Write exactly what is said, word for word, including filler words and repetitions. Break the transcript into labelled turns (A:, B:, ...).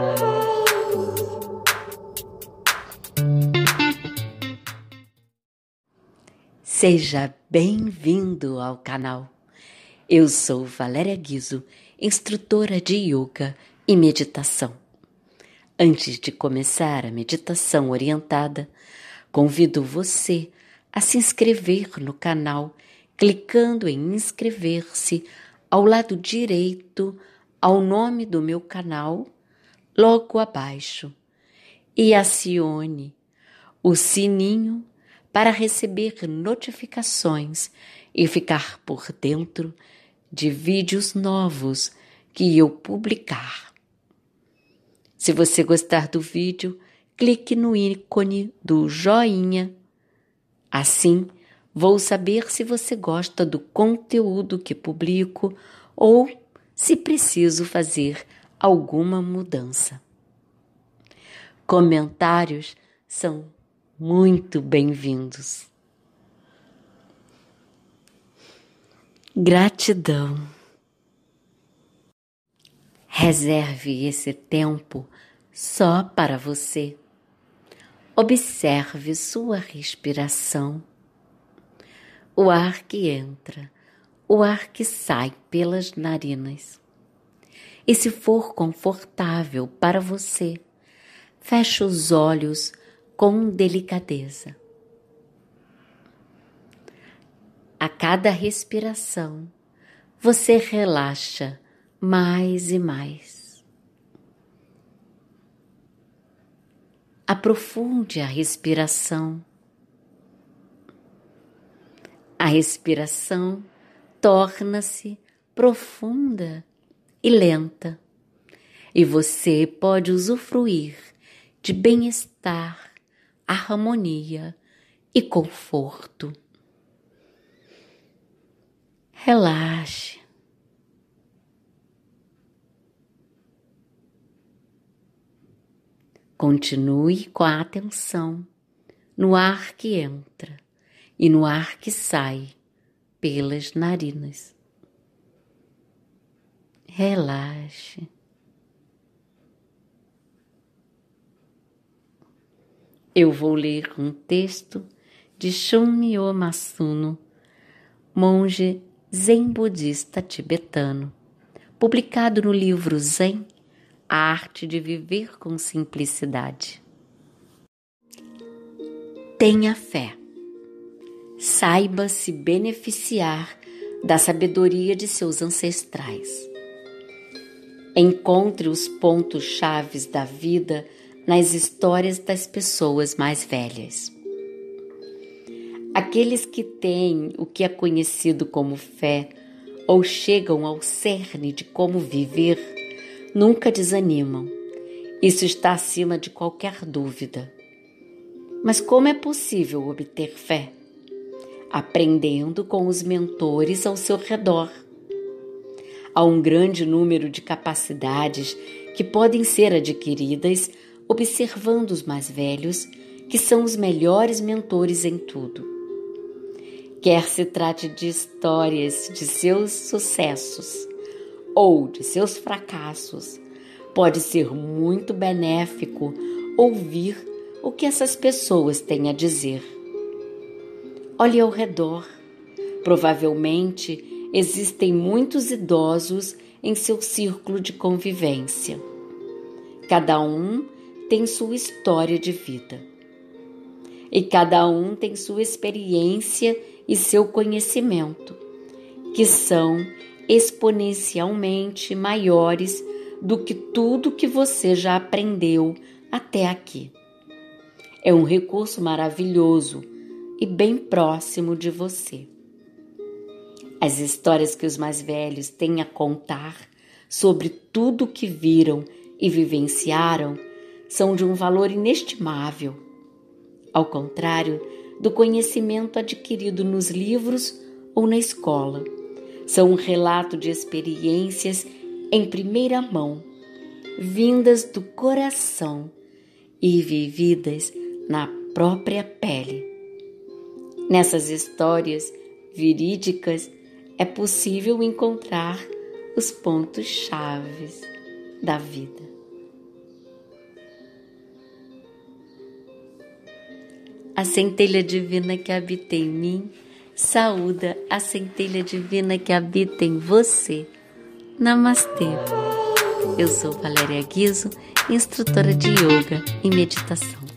A: Seja bem-vindo ao canal. Eu sou Valéria Guizo, instrutora de yoga e meditação. Antes de começar a meditação orientada, convido você a se inscrever no canal, clicando em inscrever-se ao lado direito ao nome do meu canal, logo abaixo, e acione o sininho para receber notificações e ficar por dentro de vídeos novos que eu publicar. Se você gostar do vídeo, clique no ícone do joinha. Assim, vou saber se você gosta do conteúdo que publico ou se preciso fazer alguma mudança. Comentários são muito bem-vindos. Gratidão. Reserve esse tempo só para você. Observe sua respiração. O ar que entra, o ar que sai pelas narinas. E se for confortável para você, feche os olhos com delicadeza. A cada respiração, você relaxa mais e mais. Aprofunde a respiração. A respiração torna-se profunda e lenta, e você pode usufruir de bem-estar, harmonia e conforto. Relaxe. Continue com a atenção no ar que entra e no ar que sai pelas narinas. Relaxe. Eu vou ler um texto de Shunmyo Masuno, monge zen budista tibetano, publicado no livro Zen, A Arte de Viver com Simplicidade. Tenha fé. Saiba se beneficiar da sabedoria de seus ancestrais. Encontre os pontos chaves da vida nas histórias das pessoas mais velhas. Aqueles que têm o que é conhecido como fé ou chegam ao cerne de como viver, nunca desanimam. Isso está acima de qualquer dúvida. Mas como é possível obter fé? Aprendendo com os mentores ao seu redor. Há um grande número de capacidades que podem ser adquiridas observando os mais velhos, que são os melhores mentores em tudo. Quer se trate de histórias de seus sucessos ou de seus fracassos, pode ser muito benéfico ouvir o que essas pessoas têm a dizer. Olhe ao redor. Provavelmente existem muitos idosos em seu círculo de convivência. Cada um tem sua história de vida. E cada um tem sua experiência e seu conhecimento, que são exponencialmente maiores do que tudo que você já aprendeu até aqui. É um recurso maravilhoso e bem próximo de você. As histórias que os mais velhos têm a contar sobre tudo que viram e vivenciaram são de um valor inestimável. Ao contrário do conhecimento adquirido nos livros ou na escola, são um relato de experiências em primeira mão, vindas do coração e vividas na própria pele. Nessas histórias verídicas é possível encontrar os pontos chaves da vida. a centelha divina que habita em mim, saúda a centelha divina que habita em você. Namastê! Eu sou Valéria Guizo, instrutora de Yoga e Meditação.